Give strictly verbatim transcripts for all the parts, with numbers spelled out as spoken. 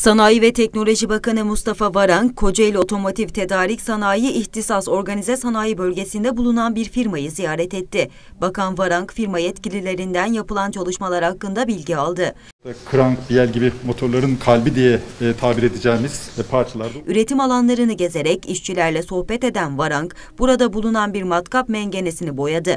Sanayi ve Teknoloji Bakanı Mustafa Varank, Kocaeli Otomotiv Tedarik Sanayi İhtisas Organize Sanayi Bölgesi'nde bulunan bir firmayı ziyaret etti. Bakan Varank, firma yetkililerinden yapılan çalışmalar hakkında bilgi aldı. Krank, Biel gibi motorların kalbi diye e, tabir edeceğimiz e, parçalarda. Üretim alanlarını gezerek işçilerle sohbet eden Varank, burada bulunan bir matkap mengenesini boyadı.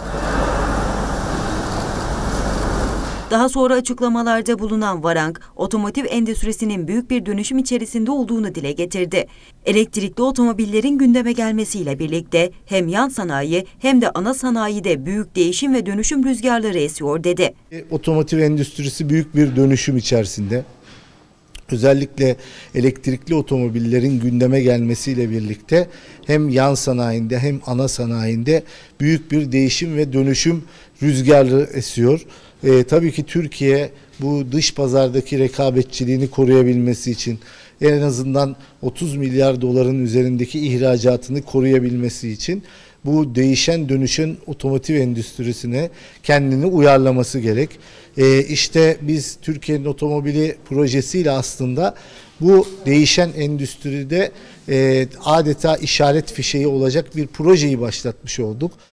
Daha sonra açıklamalarda bulunan Varank, otomotiv endüstrisinin büyük bir dönüşüm içerisinde olduğunu dile getirdi. Elektrikli otomobillerin gündeme gelmesiyle birlikte hem yan sanayi hem de ana sanayide büyük değişim ve dönüşüm rüzgarları esiyor dedi. Otomotiv endüstrisi büyük bir dönüşüm içerisinde. Özellikle elektrikli otomobillerin gündeme gelmesiyle birlikte hem yan sanayinde hem ana sanayinde büyük bir değişim ve dönüşüm rüzgarları esiyor. Ee, tabii ki Türkiye bu dış pazardaki rekabetçiliğini koruyabilmesi için en azından otuz milyar doların üzerindeki ihracatını koruyabilmesi için bu değişen dönüşen otomotiv endüstrisine kendini uyarlaması gerek. Ee, işte biz Türkiye'nin otomobili projesiyle aslında bu değişen endüstride e, adeta işaret fişeği olacak bir projeyi başlatmış olduk.